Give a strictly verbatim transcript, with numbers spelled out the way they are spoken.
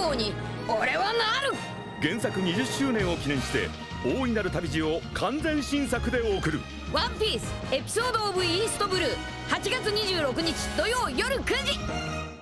王に俺はなる。 原作にじゅっしゅうねんを記念して大いなる旅路を完全新作で送るワンピースエピソードオブイーストブルーはちがつにじゅうろくにち土曜夜くじ。